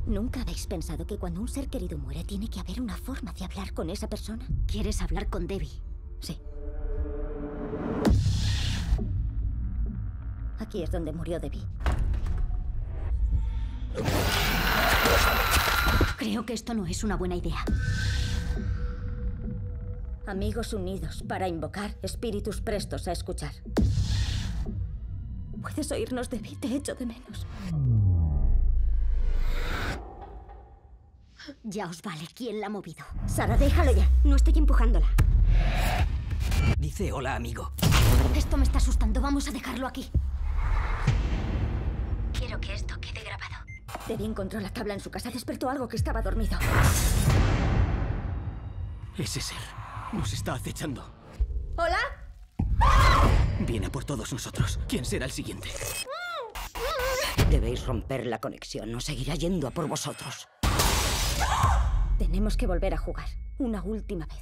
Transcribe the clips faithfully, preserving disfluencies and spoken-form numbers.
¿Nunca habéis pensado que cuando un ser querido muere tiene que haber una forma de hablar con esa persona? ¿Quieres hablar con Debbie? Sí. Aquí es donde murió Debbie. Creo que esto no es una buena idea. Amigos unidos para invocar, espíritus prestos a escuchar. ¿Puedes oírnos, Debbie? Te echo de menos. Ya os vale. ¿Quién la ha movido? Sara, déjalo ya. No estoy empujándola. Dice hola, amigo. Esto me está asustando. Vamos a dejarlo aquí. Quiero que esto quede grabado. Debbie encontró la tabla en su casa. Despertó algo que estaba dormido. Ese ser nos está acechando. ¿Hola? Viene a por todos nosotros. ¿Quién será el siguiente? Debéis romper la conexión. No seguirá yendo a por vosotros. Tenemos que volver a jugar. Una última vez.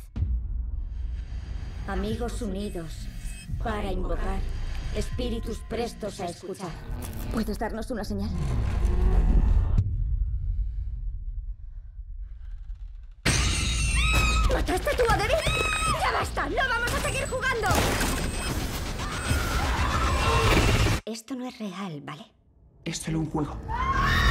Amigos unidos para invocar, espíritus prestos a escuchar. ¿Puedes darnos una señal? ¿Mataste tú a Debbie? ¡Ya basta! ¡No vamos a seguir jugando! Esto no es real, ¿vale? Es solo un juego.